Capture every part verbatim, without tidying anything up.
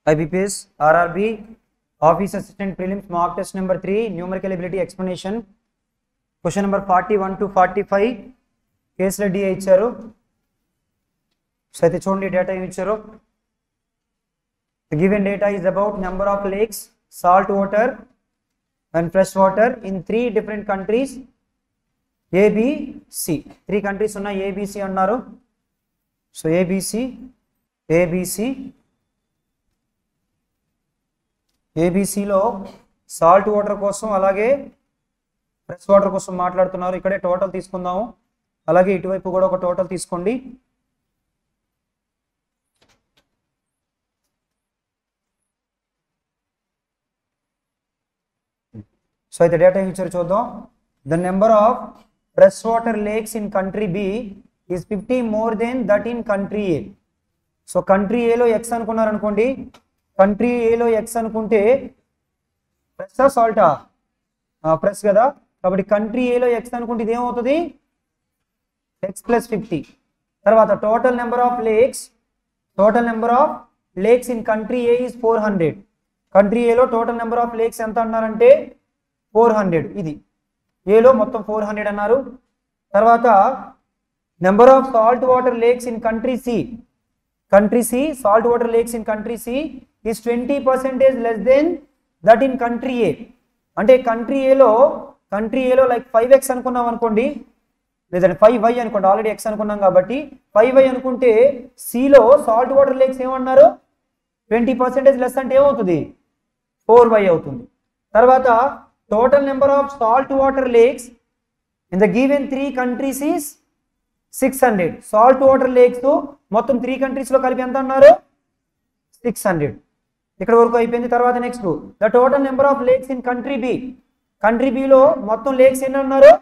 I B P S, R R B, Office Assistant Prelims, mock test number three, numerical ability explanation, question number forty-one to forty-five, case లో D ఇచ్చారు. So అయితే చూడండి data ఏమి ఇచ్చారు. The given data is about number of lakes, salt water and fresh water in three different countries, A, B, C. Three countries ఉన్నాయి, A, B, C అన్నారు. So A, B, C, A, B, C. ఏబిసిలో salt water కోసం అలాగే fresh water కోసం మాట్లాడుతున్నారు. ఇక్కడే total తీసుకుందాము, అలాగే ఇటువైపు కూడా ఒక టోటల్ తీసుకోండి. సో అయితే డేటా ఏమి ఇచ్చారు చూద్దాం. The number of fresh water lakes in country B is fifty more than that in country A. So country ఏలో ఎక్స్ అనుకున్నారు అనుకోండి, కంట్రీ ఏలో ఎక్స్ అనుకుంటే ఫ్రెషా సాల్టా? ఫ్రెష్ కదా, కాబట్టి కంట్రీ ఏలో ఎక్స్ అనుకుంటే ఇది ఏమవుతుంది? X plus fifty. తర్వాత total number of lakes, total number of lakes in country A is four hundred. Country ఏలో టోటల్ నెంబర్ ఆఫ్ లేక్స్ ఎంత అన్నారంటే ఫోర్ హండ్రెడ్. ఇది ఏలో మొత్తం ఫోర్ హండ్రెడ్ అన్నారు. తర్వాత number of salt water lakes in country C, country C salt water lakes in country C is twenty percentage less than that in country A. అంటే country ఏలో country ఏలో like five x అనుకున్నాం అనుకోండి, లేదంటే five y అనుకోండి, already x అనుకున్నాం కాబట్టి five y అనుకుంటే సిలో సాల్ట్ వాటర్ లేక్స్ ఏమన్నారు? ట్వంటీ పర్సెంటేజ్ లెస్ అంటే ఏమవుతుంది? ఫోర్ వై అవుతుంది. తర్వాత total number of salt water lakes in the given three countries is six hundred. Salt water lakes మొత్తం త్రీ కంట్రీస్లో కలిపి ఎంత అన్నారు? Six hundred. ఇక్కడ వరకు అయిపోయింది. తర్వాత next the total number of lakes in country B, country బిలో మొత్తం లేక్స్ ఎన్ని అన్నారు?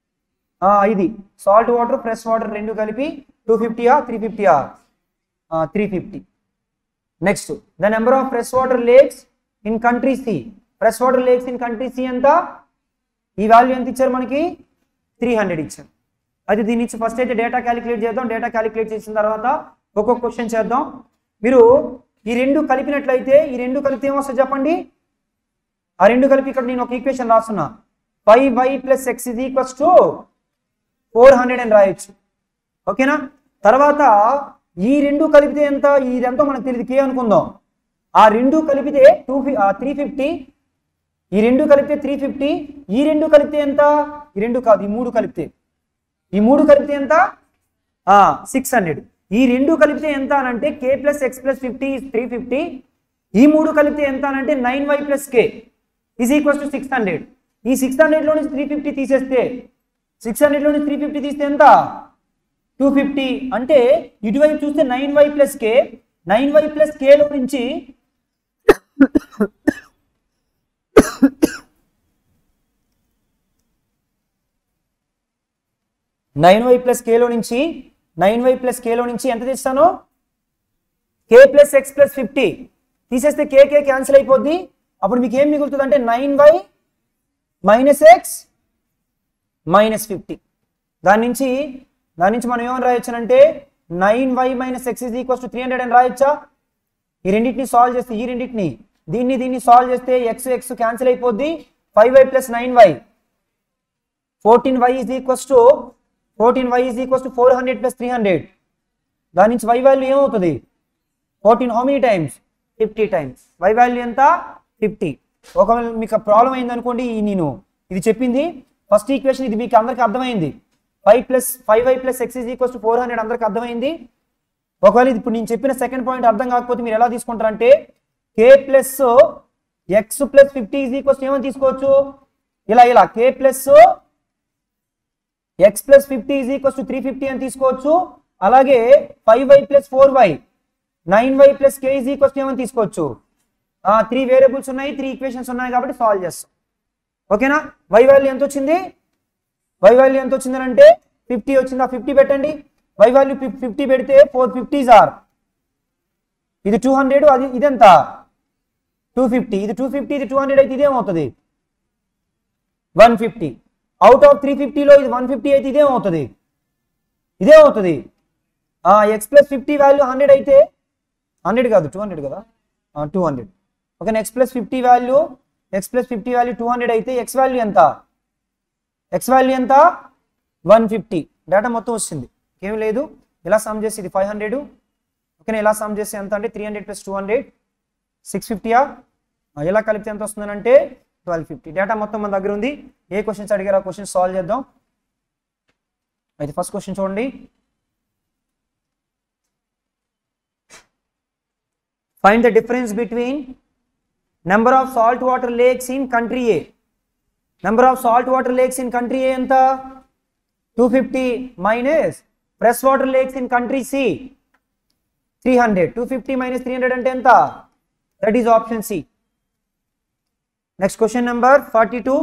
ఇది సాల్ట్ వాటర్ ఫ్రెష్ వాటర్ రెండు కలిపి టూ ఫిఫ్టీయా త్రీ ఫిఫ్టీయా? Three fifty. Next the number of fresh water lakes in country C, fresh water lakes in country C ఎంత? ఈ వాల్యూ ఎంత ఇచ్చారు మనకి? త్రీ హండ్రెడ్ ఇచ్చారు. అది దీని నుంచి ఫస్ట్ అయితే డేటా క్యాలిక్యులేట్ చేద్దాం. డేటా క్యాలిక్యులేట్ చేసిన తర్వాత ఒక్కొక్క క్వశ్చన్ చేద్దాం. మీరు ఈ రెండు కలిపినట్లయితే ఈ రెండు కలిపితే ఏమొస్తుంది చెప్పండి? ఆ రెండు కలిపి ఇక్కడ నేను ఒక ఈక్వేషన్ రాస్తున్నా, five y plus x is equals to four hundred అని రాయొచ్చు. ఓకేనా? తర్వాత ఈ రెండు కలిపితే ఎంత? ఇదెంతో మనకు తెలియదు, కే అనుకుందాం. ఆ రెండు కలిపితే టూ త్రీ ఫిఫ్టీ, ఈ రెండు కలిపితే త్రీ ఫిఫ్టీ, ఈ రెండు కలిపితే ఎంత? ఈ రెండు కాదు, ఈ మూడు కలిపితే, ఈ మూడు కలిపితే ఎంత? Six hundred. ఈ రెండు కలిపితే ఎంత అని అంటే K plus x plus fifty three fifty. ఈ మూడు కలిపితే ఎంత అని అంటే nine y plus K is equals to six hundred. ఈ సిక్స్ హండ్రెడ్లో నుంచి త్రీ ఫిఫ్టీ తీసేస్తే, సిక్స్ హండ్రెడ్లో నుంచి త్రీ ఫిఫ్టీ తీస్తే ఎంత? Two fifty. అంటే ఇటువైపు చూస్తే nine y plus k, nine y plus కేలో నుంచి నైన్ వై ప్లస్ కేలో నుంచి నైన్ వై ప్లస్ కేలో నుంచి ఎంత తీస్తాను? K plus x plus fifty తీసేస్తే కే కే క్యాన్సిల్ అయిపోద్ది. అప్పుడు మీకు ఏం మిగులుతుంది అంటే nine y minus x minus fifty. దాని నుంచి దాని నుంచి మనం ఏమని రాయొచ్చానంటే nine y minus x is equals to three hundred అని రాయొచ్చా? ఈ రెండింటిని సాల్వ్ చేస్తే, ఈ రెండింటిని దీన్ని దీన్ని సాల్వ్ చేస్తే ఎక్స్ ఎక్స్ క్యాన్సిల్ అయిపోద్ది. Five y plus nine y fourteen y is equals to fourteen y is equals to four hundred plus three hundred. దాని నుంచి వై వాల్యూ ఏమవుతుంది? Fourteen how many times? Fifty times. Y value ఎంత? Fifty. ఒకవేళ మీకు problem అయింది అనుకోండి, నేను ఇది చెప్పింది ఫస్ట్ ఈక్వేషన్, ఇది మీకు అందరికి అర్థమైంది. Five plus five y plus X is equals to four hundred అందరికి అర్థమైంది. ఒకవేళ ఇది ఇప్పుడు నేను చెప్పిన సెకండ్ పాయింట్ అర్థం కాకపోతే మీరు ఎలా తీసుకుంటారంటే k plus x plus fifty is equals ఏమని తీసుకోవచ్చు? ఇలా ఇలా k plus x plus fifty is equals to three fifty అని తీసుకోవచ్చు. అలాగే five y plus four y nine y plus K is equals ఏమని తీసుకోవచ్చు? త్రీ వేరియబుల్స్ ఉన్నాయి, త్రీ ఈక్వేషన్స్ ఉన్నాయి కాబట్టి సాల్వ్ చేస్తాం. ఓకేనా? వై వాల్యూ ఎంత వచ్చింది? వై వాల్యూ ఎంత వచ్చిందని అంటే ఫిఫ్టీ వచ్చింది. ఆ ఫిఫ్టీ పెట్టండి. వై వాల్యూ ఫిఫ్టీ పెడితే ఫోర్ ఫిఫ్టీస్ ఆర్, ఇది టూ హండ్రెడ్, అది ఇదెంత? Two fifty. ఇది టూ ఫిఫ్టీ, ఇది టూ హండ్రెడ్ అయితే ఇదేమవుతుంది? One fifty. Out of three ఫిఫ్టీలో ఇది వన్ ఫిఫ్టీ అయితే ఇదేమవుతుంది? ఇదేమవుతుంది? X plus fifty value hundred అయితే, హండ్రెడ్ కాదు టూ హండ్రెడ్ కదా, two hundred okay x plus fifty value x plus fifty value two hundred అయితే ఎక్స్ వాల్యూ ఎంత ఎక్స్ వాల్యూ ఎంత వన్ ఫిఫ్టీ డేటా మొత్తం వచ్చింది ఏమి లేదు ఇలా సమ్ చేసి ఇది ఫైవ్ హండ్రెడ్ ఓకేనా ఇలా సమ్ చేసి ఎంత అంటే three hundred plus two hundred six ఫిఫ్టీయా ఇలా కలిపితే ఎంత వస్తుందంటే ట్వెల్వ్ ఫిఫ్టీ డేటా మొత్తం మన దగ్గర ఉంది ఏ క్వశ్చన్స్ అడిగారు ఆ క్వశ్చన్ సాల్వ్ చేద్దాం అయితే ఫస్ట్ క్వశ్చన్ చూడండి find the difference between number of salt water lakes in country A number of salt water lakes in country A ఎంత two fifty minus fresh water lakes in country C three hundred two fifty minus three hundred అంటే ఎంత that is option C next question number forty two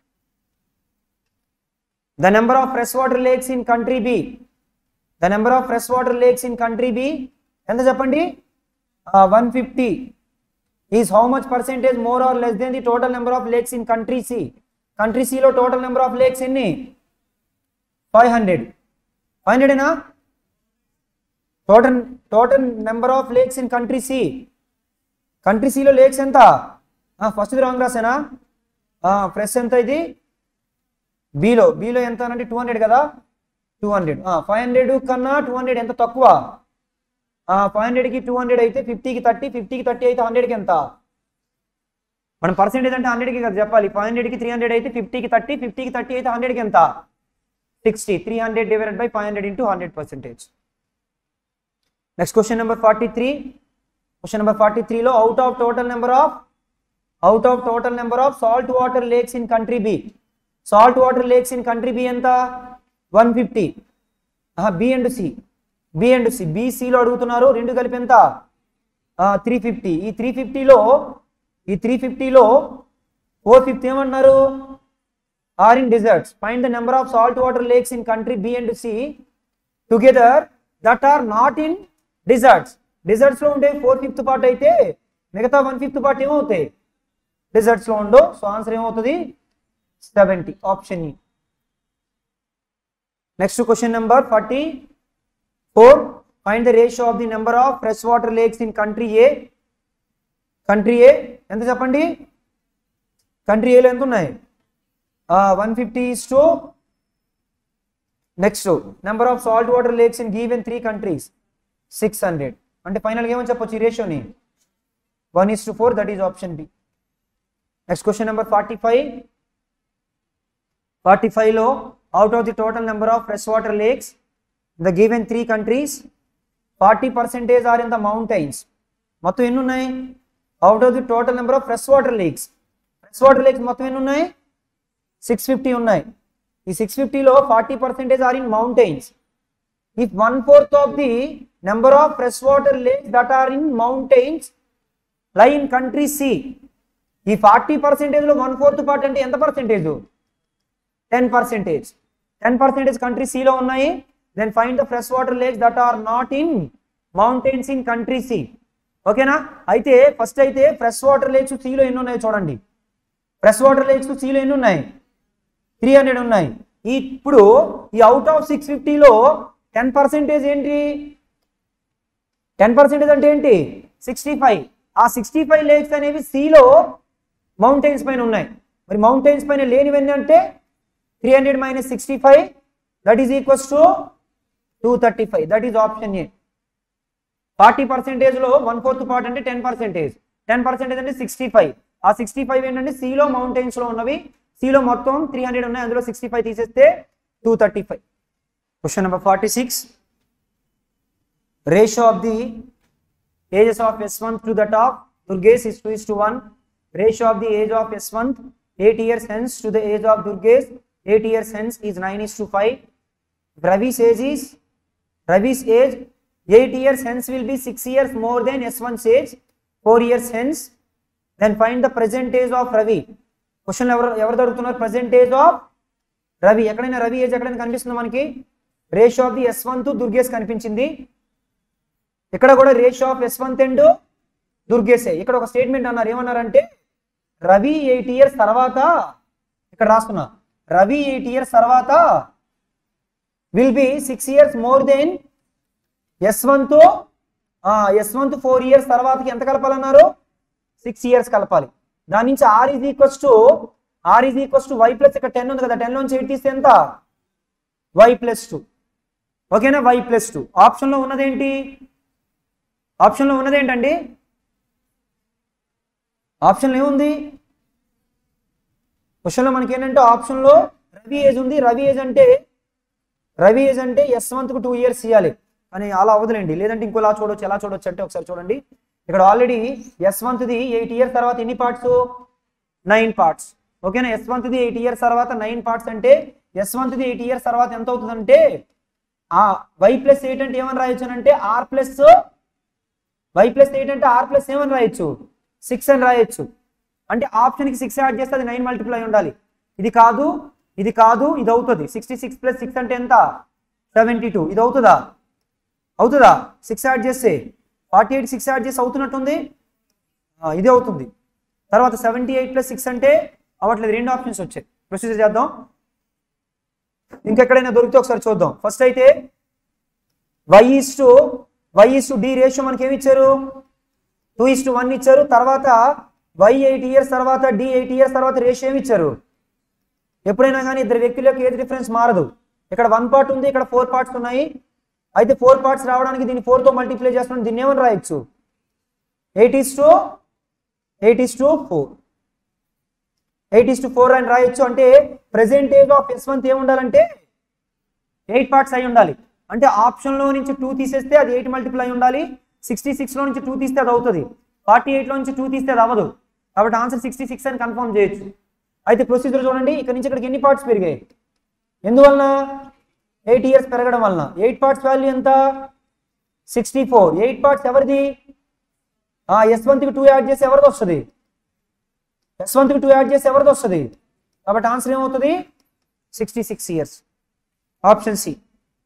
the number of freshwater lakes in country B the number of freshwater lakes in country B ఎంత చెప్పండి one fifty is how much percentage more or less than the total number of lakes in country C country C లో total number of lakes ఎన్ని five hundred five hundred ఏనా total total number of lakes in country C country C లో lakes ఎంత first wrong రాసేనా fresh ఎంత ఇది బీలో బీలో ఎంత అంటే టూ హండ్రెడ్ కదా టూ హండ్రెడ్ ఫైవ్ హండ్రెడ్ కన్నా టూ హండ్రెడ్ ఎంత తక్కువ ఫైవ్ హండ్రెడ్కి టూ హండ్రెడ్ అయితే ఫిఫ్టీకి థర్టీ ఫిఫ్టీకి థర్టీ అయితే హండ్రెడ్కి ఎంత మనం పర్సెంటేజ్ అంటే హండ్రెడ్కి కదా చెప్పాలి ఫైవ్ హండ్రెడ్కి త్రీ హండ్రెడ్ అయితే ఫిఫ్టీకి థర్టీ ఫిఫ్టీకి థర్టీ అయితే హండ్రెడ్కి ఎంత sixty three hundred divided by five hundred into hundred percentage next question number forty three question number forty త్రీలో out of total number of out of total number of salt water lakes in country B salt water lakes in country B ఎంత one fifty B and C B and C బీసీలో అడుగుతున్నారు రెండు కలిపి ఎంత three fifty ఈ three ఫిఫ్టీలో ఈ three ఫిఫ్టీలో ఫోర్ ఫిఫ్టీ ఏమన్నారు are in deserts find the number of salt water lakes in country B and C together that are not in deserts deserts లో ఉండే ఫోర్ ఫిఫ్త్ పార్ట్ అయితే మిగతా one fifth part ఏమవుతాయి deserts లో ఉండవు so answer ఏమవుతుంది seventy option E. Next question number forty-four find the ratio of the number of freshwater lakes in country A country A ఎంత చెప్పండి country A లో ఎంత ఉన్నాయి one fifty is to next number of salt water lakes in given three countries six hundred అంటే final గా ఏమని చెప్పొచ్చు ఈ రేషియోని one is to four that is option B. Next question number forty-five forty-five లో out of the total number of freshwater lakes in the given three countries forty percentage are in the mountains మొత్తం ఎన్ని ఉన్నాయి out of the total number of freshwater lakes freshwater lakes మొత్తం ఎన్ని ఉన్నాయి six fifty ఉన్నాయి ఈ six fifty లో forty percentage are in mountains if one fourth of the number of freshwater lakes that are in mountains lie in country C ఈ forty percentage లో one fourth part అంటే ఎంత percentage ten percentage ten percentage country C లో ఉన్నాయి then find the freshwater lakes that are not in mountains in country C ఓకేనా అయితే first అయితే fresh water lakes C లో ఎన్ని ఉన్నాయి చూడండి ఫ్రెష్ వాటర్ లేక్స్ C లో ఎన్ని ఉన్నాయి త్రీ హండ్రెడ్ ఉన్నాయి ఇప్పుడు ఈ అవుట్ ఆఫ్ సిక్స్ ఫిఫ్టీ లో టెన్ పర్సెంటేజ్ ఏంటి టెన్ పర్సెంటేజ్ అంటే ఏంటి సిక్స్టీ ఫైవ్ ఆ సిక్స్టీ ఫైవ్ లేక్స్ అనేవి C లో మౌంటైన్స్ పైన ఉన్నాయి మరి మౌంటైన్స్ పైన లేనివన్నీ అంటే three hundred minus sixty-five that is equals to two thirty-five that is option A forty percentage లో one fourth part అంటే ten percentage ten percentage అంటే sixty-five ఆ sixty-five ఏంటంటే C లో మౌంటైన్స్ లో ఉన్నవి C లో మొత్తం three hundred ఉన్నాయి అందులో sixty-five తీసేస్తే two thirty-five question number forty-six ratio of the ages of S one to that of Durgesh is two is to one ratio of the age of S one eight years hence to the age of Durgesh eight years hence is nine is to five. Ravi's age is Ravi's age eight years hence will be six years more than S one's age four years hence. Then find the present age of Ravi. Question ever ever అడుగుతున్నారు present age of Ravi. ఎక్కడైనా Ravi age ఎక్కడైనా కనిపిస్తుందా మనకి ratio of the S one to Durgesh కనిపించింది ఇక్కడ కూడా ratio of S one and Durgesh ఇక్కడ ఒక స్టేట్మెంట్ అన్నారు ఏమన్నారంటే రవి ఎయిట్ ఇయర్స్ తర్వాత ఇక్కడ రాస్తున్నా రవి ఎయిట్ ఇయర్స్ తర్వాత will be six years more than S one తో ఎస్ వన్ తో ఫోర్ ఇయర్స్ తర్వాతకి ఎంత కలపాలన్నారు సిక్స్ ఇయర్స్ కలపాలి. దాని నుంచి R is equals to R is equals to y plus ఇక్కడ టెన్ ఉంది కదా, టెన్ నుంచి ఎయిట్ తీస్తే ఎంత వై ప్లస్ టూ. ఓకేనా, వై ప్లస్ టూ. ఆప్షన్లో ఉన్నదేంటి, ఆప్షన్లో ఉన్నదేంటండి, ఆప్షన్లో ఏముంది, క్వశ్చన్లో మనకి ఏంటంటే ఆప్షన్లో రవి ఏజ్ ఉంది. రవి ఏజ్ అంటే రవి ఏజ్ అంటే ఎస్ మంత్కు టూ ఇయర్స్ ఇవ్వాలి, కానీ అలా అవ్వదులేండి. లేదంటే ఇంకోలా చూడొచ్చు. ఎలా చూడొచ్చు అంటే ఒకసారి చూడండి, ఇక్కడ ఆల్రెడీ ఎస్ మంత్ది ఎయిట్ ఇయర్స్ తర్వాత ఎన్ని పార్ట్స్, నైన్ పార్ట్స్. ఓకేనా, ఎస్ మంత్ది ఎయిట్ ఇయర్స్ తర్వాత నైన్ పార్ట్స్ అంటే ఎస్ మంత్ది ఎయిట్ ఇయర్స్ తర్వాత ఎంత అవుతుందంటే ఆ వై ప్లస్ ఎయిట్ అంటే ఏమని రాయొచ్చు అంటే R plus y plus eight అంటే ఆర్ ప్లస్ ఏమని రాయొచ్చు, సిక్స్ అని రాయొచ్చు. అంటే ఆప్షన్కి సిక్స్ యాడ్ చేస్తే అది నైన్ మల్టిప్లై ఉండాలి. ఇది కాదు, ఇది కాదు, ఇది అవుతుంది. సిక్స్టీ సిక్స్ ప్లస్ సిక్స్ అంటే ఎంత, సెవెంటీ టూ. ఇది అవుతుందా, అవుతుందా, సిక్స్ యాడ్ చేస్తే ఫార్టీ ఎయిట్ సిక్స్ యాడ్ చేసి అవుతున్నట్టుంది, ఇది అవుతుంది. తర్వాత సెవెంటీ ఎయిట్ ప్లస్ సిక్స్ అంటే అవ్వట్లేదు. రెండు ఆప్షన్స్ వచ్చాయి. ప్రొసీజర్ చేద్దాం, ఇంకెక్కడైనా దొరికితే ఒకసారి చూద్దాం. ఫస్ట్ అయితే y is to y is to the ratio మనకి ఏమి ఇచ్చారు, టూ ఈస్ టు వన్ ఇచ్చారు. తర్వాత వై ఎయిట్ ఇయర్స్ తర్వాత డి ఎయిట్ ఇయర్స్ తర్వాత రేషియో ఏమి ఇచ్చారు. ఎప్పుడైనా కానీ ఇద్దరు వ్యక్తుల యొక్క ఏజ్ డిఫరెన్స్ మారదు. ఇక్కడ వన్ పార్ట్ ఉంది, ఇక్కడ ఫోర్ పార్ట్స్ ఉన్నాయి. అయితే ఫోర్ పార్ట్స్ రావడానికి దీన్ని ఫోర్ తో మల్టిప్లై చేస్తున్నాం. దీన్ని ఏమని రాయొచ్చు, eight is to eight is to four eight is to four అని రాయొచ్చు. అంటే present age of Sumanth ఏమి ఉండాలంటే ఎయిట్ పార్ట్స్ అయి ఉండాలి. అంటే ఆప్షన్లో నుంచి టూ తీసేస్తే అది ఎయిట్ మల్టిపుల్ అయి ఉండాలి. సిక్స్టీ సిక్స్లో నుంచి టూ తీస్తే అది అవుతుంది. ఫార్టీ ఎయిట్లో నుంచి టూ తీస్తే అది అవ్వదు. కాబట్టి ఆన్సర్ సిక్స్టీ సిక్స్ అని కన్ఫర్మ్ చేయొచ్చు. అయితే ప్రొసీజర్ చూడండి, ఇక్కడ నుంచి ఇక్కడికి ఎన్ని పార్ట్స్ పెరిగాయి, ఎందువలన ఎయిట్ ఇయర్స్ పెరగడం వలన. ఎయిట్ పార్ట్స్ వాల్యూ ఎంత, సిక్స్టీ ఫోర్. ఎయిట్ పార్ట్స్ ఎవరిది, ఎస్ మంత్కి టూ యాడ్ చేసి ఎవరిది వస్తుంది, ఎస్ మంత్కి టూ యాడ్ చేసి ఎవరిది వస్తుంది. కాబట్టి ఆన్సర్ ఏమవుతుంది, sixty six years. Option C.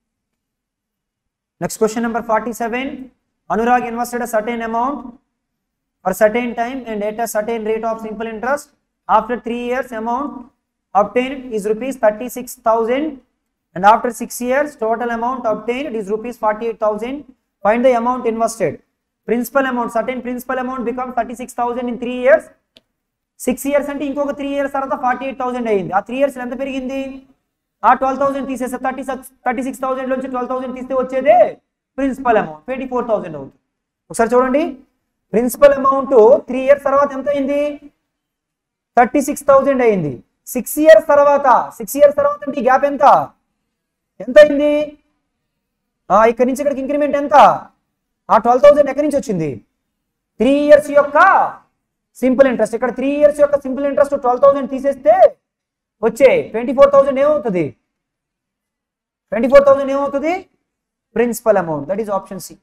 Next question number forty seven. Anurag invested a certain amount for certain time and at a certain rate of simple interest. After three years, amount obtained is rupees thirty-six thousand, and after six years, total amount obtained is rupees forty-eight thousand. Find the amount invested. Principal amount, certain principal amount becomes thirty-six thousand in three years. Six years అంటే ఇంకొక three years తర్వాత forty eight thousand అయ్యింది. ఆ three years ఎంత పెరిగింది, ఆ twelve thousand తీసేస్తే thirty six thirty six thousand నుంచి ట్వెల్వ్ థౌసండ్ తీస్తే వచ్చేదే principal amount twenty four thousand అవుతుంది. ఒకసారి చూడండి, ప్రిన్సిపల్ అమౌంట్ త్రీ ఇయర్స్ తర్వాత ఎంత అయింది, థర్టీ సిక్స్ థౌసండ్ అయింది. సిక్స్ ఇయర్స్ తర్వాత సిక్స్ ఇయర్స్ తర్వాత అంటే ఈ గ్యాప్ ఎంత ఎంత అయింది, ఇక్కడి నుంచి ఇక్కడికి ఇంక్రిమెంట్ ఎంత, ఆ ట్వెల్వ్ థౌసండ్ ఎక్కడి నుంచి వచ్చింది, త్రీ ఇయర్స్ యొక్క సింపుల్ ఇంట్రెస్ట్. ఇక్కడ త్రీ ఇయర్స్ యొక్క సింపుల్ ఇంట్రెస్ట్ ట్వెల్వ్ థౌసండ్ తీసేస్తే వచ్చే ట్వంటీ ఫోర్ థౌసండ్ ఏమవుతుంది, ట్వంటీ ఫోర్ థౌసండ్ ఏమవుతుంది principal amount. That is option C.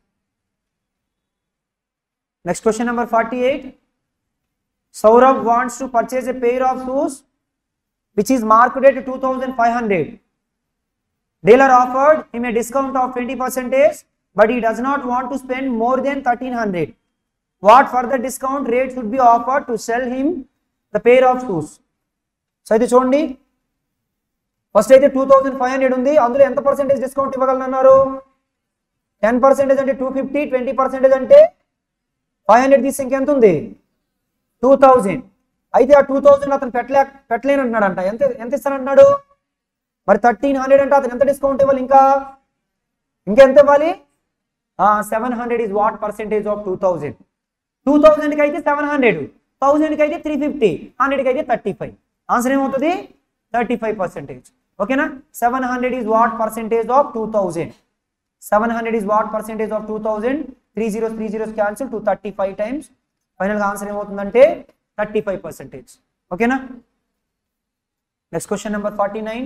Next question number forty eight. Saurabh wants to purchase a pair of shoes which is marked at two thousand five hundred. Dealer offered him a discount of twenty percent, but he does not want to spend more than thirteen hundred. What further discount rate should be offered to sell him the pair of shoes? So అయితే చూడండి, first అయితే two thousand five hundred ఉంది, అందులో ఎంత percentage discount ఇవ్వగలన్నారు, ten percentage అంటే two fifty, twenty percentage అంటే five hundred తీసి ఇంకెంత ఉంది టూ థౌజండ్. అయితే ఆ టూ థౌజండ్ అతను పెట్టలే పెట్టలేనంటున్నాడంట. ఎంత ఎంత ఇస్తానంటున్నాడు, మరి థర్టీన్ హండ్రెడ్ అంటే అతను ఎంత డిస్కౌంట్ ఇవ్వాలి, ఇంకా ఇంకెంత ఇవ్వాలి, seven hundred is what percentage of two thousand. Two థౌజండ్కి అయితే సెవెన్ హండ్రెడ్, థౌజండ్కి అయితే త్రీ ఫిఫ్టీ, హండ్రెడ్కి అయితే థర్టీ ఫైవ్. ఆన్సర్ ఏమవుతుంది థర్టీ ఫైవ్ పర్సెంటేజ్. ఓకేనా, seven hundred is what percentage of two thousand. Seven hundred is what percentage of two thousand. Three zeros three zeros cancel, two thirty five times. ఫైనల్గా answer ఏమవుతుందంటే thirty five percentage. ఓకేనా. Next question number forty nine.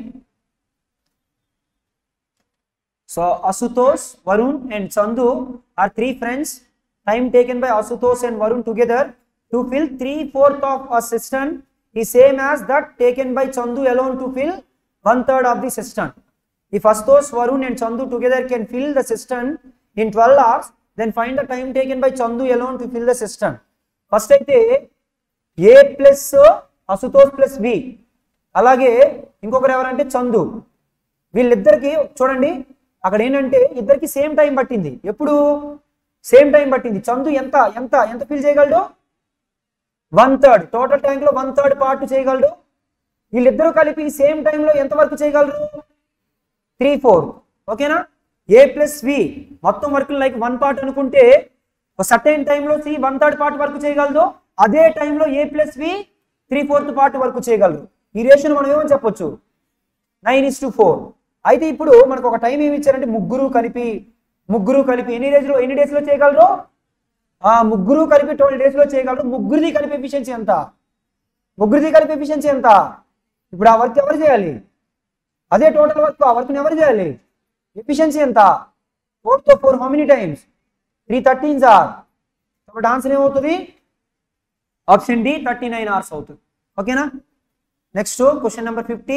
So Asutosh, Varun and Chandu are three friends. Time taken by Asutosh and Varun together to fill three fourth of a cistern is same as that taken by Chandu alone to fill one third of the cistern. If Asutosh, Varun and Chandu together can fill the cistern in twelve hours, then find the time taken by Chandu alone to fill the cistern. First అయితే A plus Ashutosh plus B, అలాగే ఇంకొకరు ఎవరంటే చందు, వీళ్ళిద్దరికి చూడండి అక్కడ ఏంటంటే ఇద్దరికి same time పట్టింది. ఎప్పుడు సేమ్ టైం పట్టింది. చందు ఎంత ఎంత ఎంత ఫిల్ చేయగలడు, వన్ థర్డ్ టోటల్ ట్యాంక్ లో వన్ థర్డ్ పార్ట్ చేయగలడు. వీళ్ళిద్దరూ కలిపి సేమ్ టైంలో ఎంత వరకు చేయగలరు? Three fourth. ఓకేనా? ఏ ప్లస్ వి మొత్తం వర్క్ లైక్ వన్ పార్ట్ అనుకుంటే ఒక సర్టైన్ టైంలో C one third part work చేయగలదు. అదే టైంలో A plus B three fourth part work చేయగలరు. ఈ రేషియోని మనం ఏమని చెప్పొచ్చు? Nine is to four. అయితే ఇప్పుడు మనకు ఒక టైం ఏమి ఇచ్చారంటే ముగ్గురు కలిపి ముగ్గురు కలిపి ఎన్ని డేస్లో ఎన్ని డేస్లో చేయగలరు? ఆ ముగ్గురు కలిపి ట్వెల్వ్ డేస్లో చేయగలరు. ముగ్గురిది కలిపి ఎఫిషియన్సీ ఎంత? ముగ్గురిది కలిపి ఎఫిషియన్సీ ఎంత? ఇప్పుడు ఆ వర్క్ ఎవరు చేయాలి? అదే టోటల్ వర్క్. ఆ వర్క్ని ఎవరు చేయాలి? ఎఫిషియన్సీ ఎంత? ఫోర్ తో four how many times? Three thirteens are. కాబట్టి ఆన్సర్ ఏమవుతుంది? Option D thirty nine hours అవుతుంది. ఓకేనా? Next question number fifty.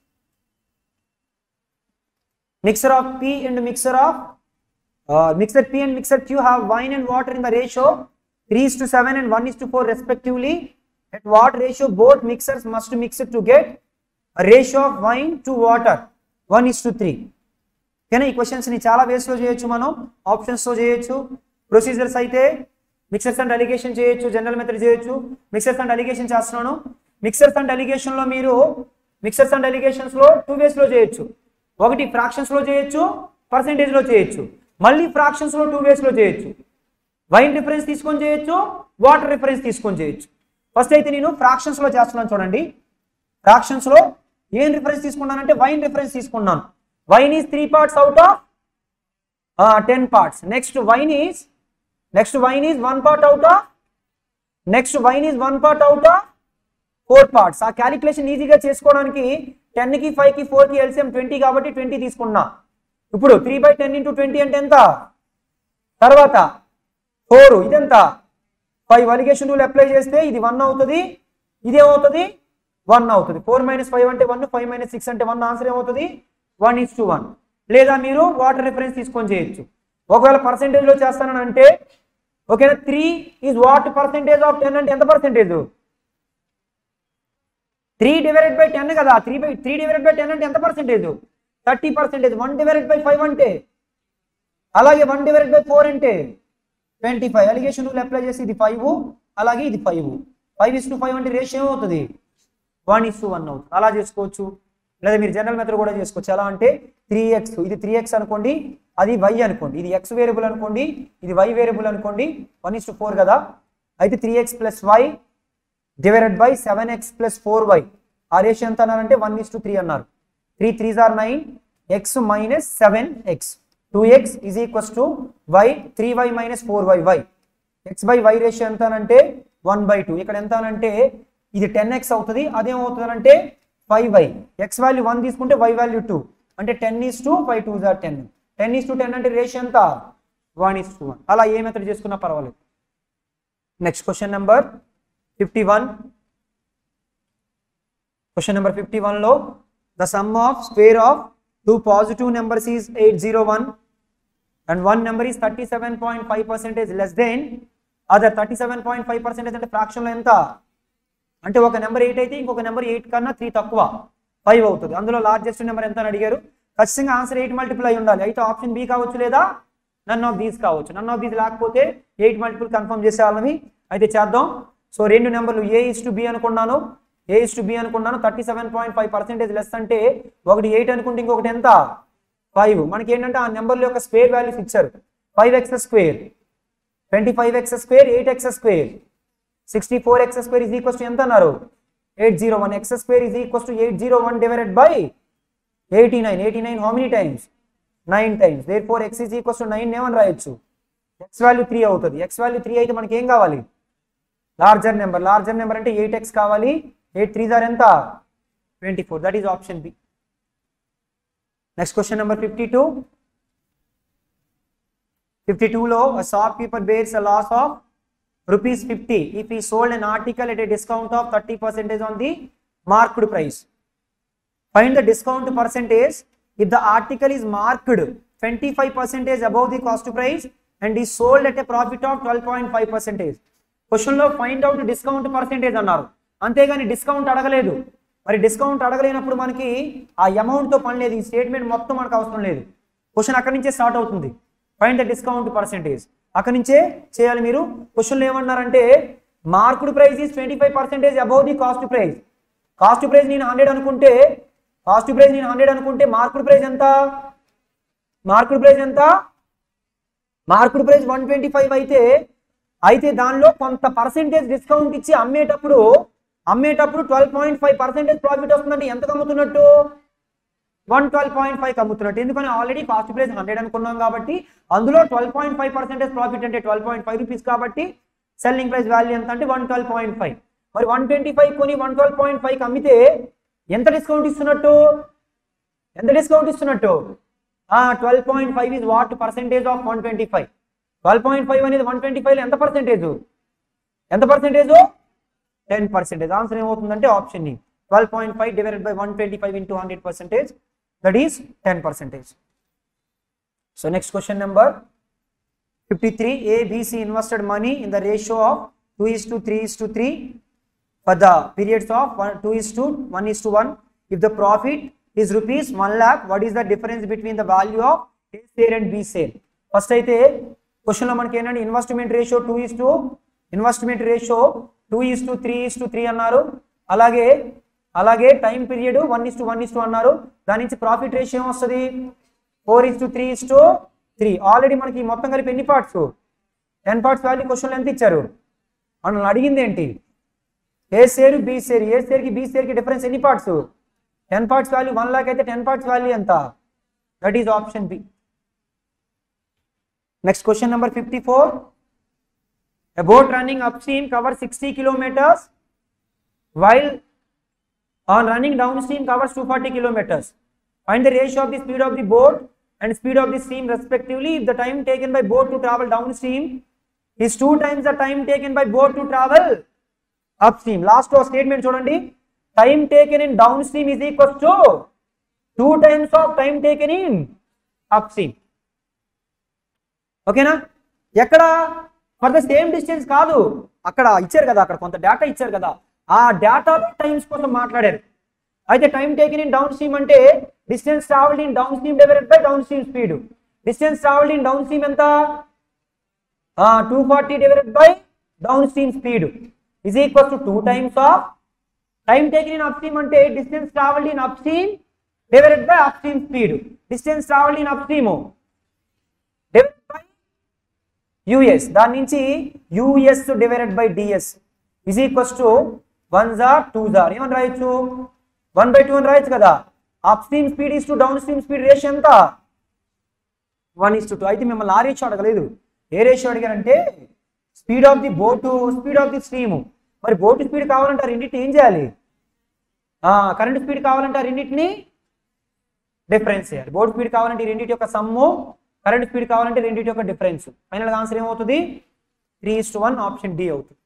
Mixture of P and mixture of uh, mixture P and mixture Q have wine and water in the ratio three is to seven and one is to four respectively. At what ratio both mixers must mix it to get a ratio of wine to water one is to three. Okay, ఈ questions ని చాలా వేస్ లో చేయొచ్చు, మనం options తో చేయొచ్చు. Procedures అయితే mixtures and alligation చేయొచ్చు, జనరల్ మెథడ్ చేయొచ్చు. మిక్సర్స్ అండ్ అలిగేషన్ చేస్తున్నాను. మిక్సర్స్ అండ్ అలిగేషన్ లో మీరు మిక్సర్స్ అండ్ అలిగేషన్స్ లో టూ వేస్ లో చేయొచ్చు. ఒకటి ఫ్రాక్షన్స్ లో చేయొచ్చు, పర్సెంటేజ్ లో చేయొచ్చు. మళ్ళీ ఫ్రాక్షన్స్ లో టూ వేస్ లో చేయొచ్చు. వైన్ రిఫరెన్స్ తీసుకొని చేయొచ్చు, వాటర్ రిఫరెన్స్ తీసుకొని చేయొచ్చు. ఫస్ట్ అయితే నేను ఫ్రాక్షన్స్ లో చేస్తున్నాను. చూడండి, ఫ్రాక్షన్స్ లో ఏం రిఫరెన్స్ తీసుకున్నానంటే వైన్ రిఫరెన్స్ తీసుకున్నాను. Wine is three parts out of ten parts. Next wine is next wine is one part out of next wine is one part out of four parts. ఆ calculation ఈజీగా చేసుకోవడానికి ten కి five కి four కి LCM twenty కాబట్టి twenty తీసుకున్నా. ఇప్పుడు three by ten into twenty అంటే ఎంత? తర్వాత ఫోర్, ఇదెంత? ఫైవ్. అలిగేషన్ రూల్ అప్లై చేస్తే ఇది వన్ అవుతుంది, ఇదేమవుతుంది? వన్ అవుతుంది. ఫోర్ మైనస్ ఫైవ్ అంటే వన్, ఫైవ్ మైనస్ సిక్స్ అంటే వన్. ఆన్సర్ ఏమవుతుంది? One is to one. లేదా మీరు వాటర్ రిఫరెన్స్ తీసుకొని చేయొచ్చు. ఒకవేళ పర్సెంటేజ్ లో చేస్తానని అంటే ఓకేనా, three is what percentage of ten అంటే ఎంత percentage? Three divided by ten కదా. Three by three divided by ten అంటే ఎంత percentage? Thirty percentage. One divided by five అంటే, అలాగే వన్ డివైడెడ్ బై ఫోర్ అంటే twenty five. Alligation rule apply చేసి ఇది ఫైవ్, అలాగే ఇది five. Five is to five అంటే రేషియో ఏమవుతుంది? వన్ ఇస్ టు వన్ అవుతుంది. అలా చేసుకోవచ్చు. లేదా మీరు జనరల్ మెథడ్ కూడా చేసుకోవచ్చు. ఎలా అంటే త్రీ ఎక్స్, ఇది త్రీ ఎక్స్ అనుకోండి, అది వై అనుకోండి. ఇది ఎక్స్ వేరియబుల్ అనుకోండి, ఇది వై వేరియబుల్ అనుకోండి. వన్ ఇస్ టు ఫోర్ కదా. అయితే three x plus y divided by seven x plus four y. ఆ రేషియో ఎంత అన్నారంటే వన్ ఇస్ టు త్రీ అన్నారు. Three threes are nine, x minus seven x. Two X is equals to y, three y minus four y y. X by why ratio ఎంత అనంటే one by two. ఇక్కడ ఎంత అనంటే ఇది ten X అవుతుంది, అదేమవుతుంది అంటే five y. X value one తీసుకుంటే వై వాల్యూ టూ అంటే ten is to five two జార్ ten. Ten is to ten అంటే రేషియో ఎంత? One is to one. అలా ఏ మెథడ్ చేసుకున్నా పర్వాలేదు. Next question number fifty one. Question number fifty one లో the sum of square of two positive numbers is eight zero one and one number is thirty seven point five percentage less then other. Thirty seven point five percentage అంటే fraction లో ఎంత అంటే ఒక number eight అయితే ఇంకొక number eight కన్నా three తక్కువ, five అవుతుంది. అందులో లార్జెస్ట్ నెంబర్ ఎంత అని అడిగారు. ఖచ్చితంగా ఆన్సర్ ఎయిట్ మల్టిపుల్ అయి ఉండాలి. అయితే ఆప్షన్ బి కావచ్చు, లేదా నన్ ఆఫ్ దీస్ కావచ్చు. నన్ ఆఫ్ దీస్ లేకపోతే ఎయిట్ మల్టిపుల్ కన్ఫర్మ్ చేసే వాళ్ళని. అయితే చేద్దాం. సో రెండు నెంబర్లు ఏ ఇస్ టు బి అనుకున్నాను, ఏ ఇస్ టు బి అనుకున్నాను. Thirty seven point five percentage less అంటే ఒకటి ఎయిట్ అనుకుంటే ఇంకొకటి ఎంత? ఫైవ్. మనకి ఏంటంటే ఆ నెంబర్ల యొక్క స్క్వేర్ వాల్యూస్ ఇచ్చారు. Five X square, twenty five X square, eight x square, sixty four x square is equals to ఎంత అన్నారు? Eight zero one. X square is equals to eight zero one divided by eighty nine. Eighty nine how many times? Nine times. There four x is equals to nine ఏమని రాయొచ్చు? X value three అవుతుంది. X value three అయితే మనకి ఏం కావాలి? Larger number. Larger number అంటే eight x కావాలి. Eight three జార్ ఎంత? Twenty four. That is option B. Next question number fifty two. Fifty two లో a shopkeeper bears a loss of rupees fifty if he sold an article at a discount of thirty percent on the marked price. Find the discount percentage if the article is marked twenty-five percent above the cost price and is sold at a profit of twelve point five percent. Question లో find out discount percentage అన్నారు, అంతేగాని discount అడగలేదు. మరి discount అడగలేనప్పుడు మనకి ఆ amount తో పని లేదు. ఈ స్టేట్మెంట్ మొత్తం మనకు అవసరం లేదు. క్వశ్చన్ అక్కడి నుంచే స్టార్ట్ అవుతుంది. ఫైండ్ ద డిస్కౌంట్ పర్సెంటేజ్ అక్కడి నుంచే చేయాలి మీరు. క్వశ్చన్లో ఏమన్నారంటే marked price is twenty five percentage above the cost price. Cost price నేను హండ్రెడ్ అనుకుంటే కాస్ట్ ప్రైస్ నేను హండ్రెడ్ అనుకుంటే మార్క్డ్ ప్రైస్ ఎంత మార్క్డ్ ప్రైస్ ఎంత marked price one twenty five అయితే అయితే దానిలో కొంత పర్సెంటేజ్ డిస్కౌంట్ ఇచ్చి అమ్మేటప్పుడు అమ్మేటప్పుడు twelve point five percentage profit వస్తుందంటే ఎంత అమ్ముతున్నట్టు వన్ ట్వెల్వ్ పాయింట్ ఫైవ్ అమ్ముతున్నట్టు. ఎందుకని ఆల్రెడీ కాస్ట్ ప్రైస్ హండ్రెడ్ అనుకున్నాం కాబట్టి అందులో twelve point five percentage profit అంటే ట్వెల్వ్ పాయింట్ ఫైవ్ రూపీస్ కాబట్టి సెల్లింగ్ ప్రైస్ వాల్యూ ఎంత అంటే వన్ ట్వెల్వ్ పాయింట్ ఫైవ్. మరి వన్ ట్వంటీ ఫైవ్ కొని వన్ ట్వెల్వ్ పాయింట్ ఫైవ్ అమ్మితే ఎంత డిస్కౌంట్ ఇస్తున్నట్టు ఎంత డిస్కౌంట్ ఇస్తున్నట్టు twelve point five is what percentage of one twenty five. Twelve point five అనేది వన్ ట్వంటీ ఫైవ్ ఎంత పర్సెంటేజ్ ఎంత పర్సెంటేజ్ టెన్ పర్సెంటేజ్. ఆన్సర్ ఏమవుతుందంటే ఆప్షన్ ని twelve point five divided by one twenty five into hundred percentage that is ten percentage. So next question number fifty-three. A, B, C invested money in the ratio of two is to three is to three for the periods of two is to one is to one. If the profit is rupees one lakh, what is the difference between the value of A share and B share? First అయితే question లో మనకి ఏంటంటే investment ratio two is to investment ratio two is to three is to three అన్నారు. అలాగే అలాగే time period one is to one is to అన్నారు. దాని నుంచి ప్రాఫిట్ రేషియో వస్తుంది four is to three is to three. Already మనకి మొత్తం కలిపి ఎన్ని పార్ట్స్ టెన్ పార్ట్స్ వాల్యూ క్వశ్చన్లు ఎంత ఇచ్చారు మనల్ని అడిగింది ఏంటి A share B share. A share కి బి షేర్ కి డిఫరెన్స్ ఎన్ని parts ten parts value one lakh అయితే టెన్ పార్ట్స్ వాల్యూ ఎంత that is option B. Next question number fifty four. A boat running upstream covers sixty kilometers while on running downstream covers two hundred forty kilometers. Find the ratio of the speed of the boat and speed of the stream respectively if the time taken by boat to travel downstream is two times the time taken by boat to travel upstream. Last statement చూడండి time taken in downstream is equal to two times of time taken in upstream. ఓకేనా? ఎక్కడ for the same distance కాదు, అక్కడ ఇచ్చారు కదా, అక్కడ కొంత data ఇచ్చారు కదా, ఆ డేటాలో టైమ్స్ కోసం మాట్లాడారు. అయితే time taken in down stream అంటే distance travelled in down stream divided by down stream speed. Distance travelled in down stream ఎంత two forty divided by down stream speed is equal to two times of time taken in up stream అంటే distance travelled in up stream divided by up stream speed. Distance travelled in up stream divided by US, దాని నుంచి US divided by DS is equals to one జార్ two జార్ ఏమని రాయొచ్చు one by two అని రాయొచ్చు కదా. Up stream speed is to down stream speed ratio ఎంత వన్ ఈస్ టు టూ. అయితే మిమ్మల్ని ఆ రేషియో అడగలేదు, ఏ రేషియో అడిగారంటే speed of the boat speed of the stream. మరి బోటు స్పీడ్ కావాలంటే ఆ రెండింటిని ఏం చేయాలి, కరెంట్ స్పీడ్ కావాలంటే ఆ రెండింటిని డిఫరెన్స్ చేయాలి. బోట్ స్పీడ్ కావాలంటే ఈ రెండింటి యొక్క సమ్ము, కరెంట్ స్పీడ్ కావాలంటే రెండింటి యొక్క డిఫరెన్స్. ఫైనల్ ఆన్సర్ ఏమవుతుంది three is to one option D అవుతుంది.